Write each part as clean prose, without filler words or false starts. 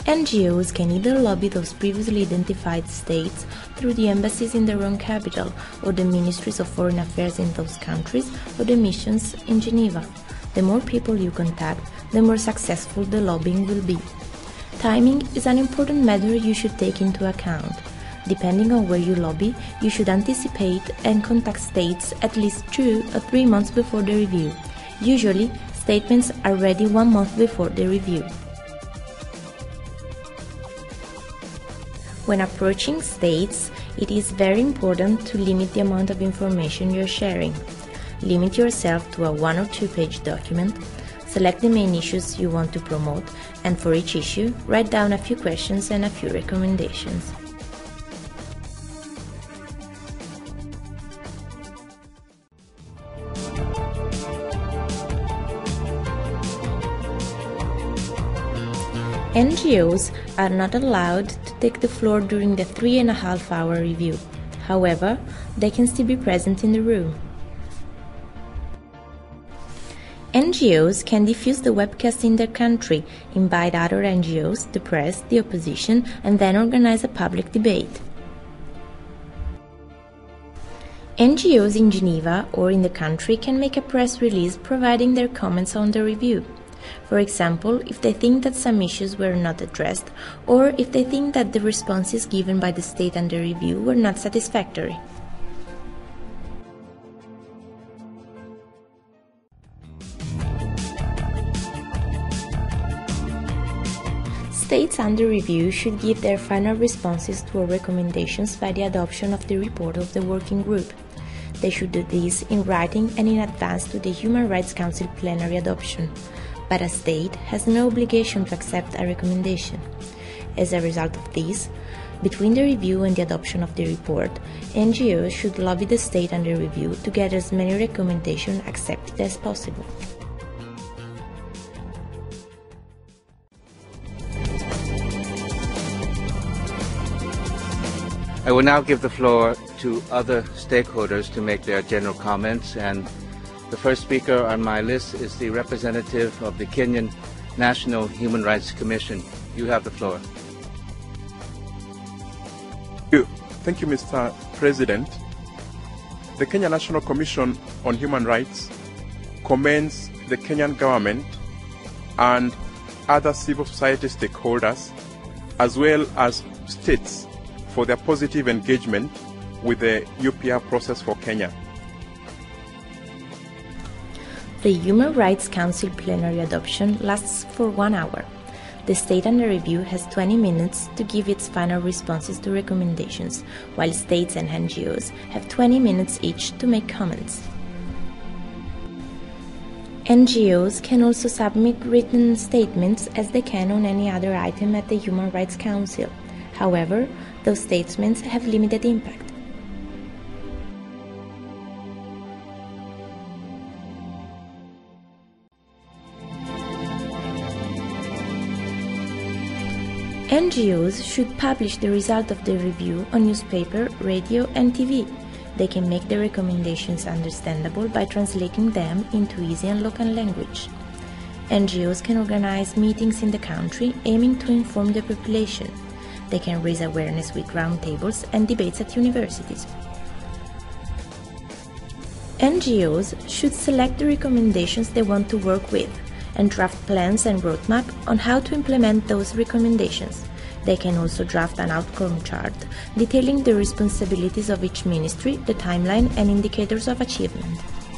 NGOs can either lobby those previously identified states through the embassies in their own capital, or the ministries of foreign affairs in those countries, or the missions in Geneva. The more people you contact, the more successful the lobbying will be. Timing is an important matter you should take into account. Depending on where you lobby, you should anticipate and contact states at least 2 or 3 months before the review. Usually, statements are ready 1 month before the review. When approaching states, it is very important to limit the amount of information you're sharing. Limit yourself to a 1 or 2 page document. Select the main issues you want to promote, and for each issue, write down a few questions and a few recommendations. NGOs are not allowed to take the floor during the 3.5-hour review. However, they can still be present in the room. NGOs can diffuse the webcast in their country, invite other NGOs, the press, the opposition, and then organize a public debate. NGOs in Geneva or in the country can make a press release providing their comments on the review. For example, if they think that some issues were not addressed, or if they think that the responses given by the state under review were not satisfactory. States under review should give their final responses to our recommendations by the adoption of the report of the working group. They should do this in writing and in advance to the Human Rights Council plenary adoption. But a state has no obligation to accept a recommendation. As a result of this, between the review and the adoption of the report, NGOs should lobby the state under review to get as many recommendations accepted as possible. I will now give the floor to other stakeholders to make their general comments, and the first speaker on my list is the representative of the Kenyan National Human Rights Commission. You have the floor. Thank you, Mr. President. The Kenya National Commission on Human Rights commends the Kenyan government and other civil society stakeholders, as well as states, for their positive engagement with the UPR process for Kenya. The Human Rights Council plenary adoption lasts for 1 hour. The state under review has 20 minutes to give its final responses to recommendations, while states and NGOs have 20 minutes each to make comments. NGOs can also submit written statements as they can on any other item at the Human Rights Council. However, those statements have limited impact. NGOs should publish the result of the review on newspaper, radio, and TV. They can make their recommendations understandable by translating them into easy and local language. NGOs can organize meetings in the country aiming to inform the population. They can raise awareness with roundtables and debates at universities. NGOs should select the recommendations they want to work with and draft plans and roadmap on how to implement those recommendations. They can also draft an outcome chart detailing the responsibilities of each ministry, the timeline, and indicators of achievement.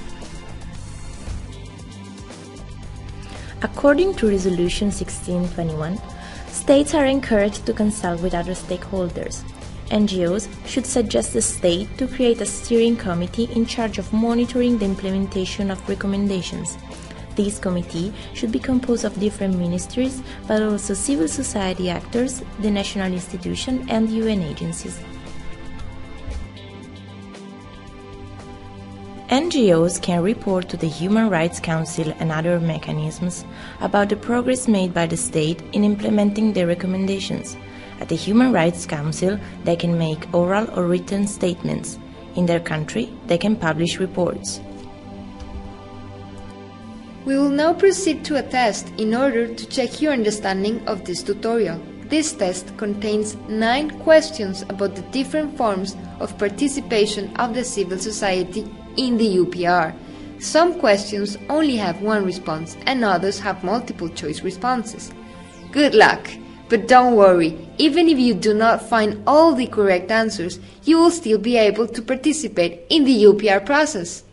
According to Resolution 1621, states are encouraged to consult with other stakeholders. NGOs should suggest the state to create a steering committee in charge of monitoring the implementation of recommendations. This committee should be composed of different ministries, but also civil society actors, the national institution, and UN agencies. NGOs can report to the Human Rights Council and other mechanisms about the progress made by the state in implementing their recommendations. At the Human Rights Council, they can make oral or written statements. In their country, they can publish reports. We will now proceed to a test in order to check your understanding of this tutorial. This test contains 9 questions about the different forms of participation of the civil society in the UPR. Some questions only have one response and others have multiple choice responses. Good luck! But don't worry, even if you do not find all the correct answers, you will still be able to participate in the UPR process.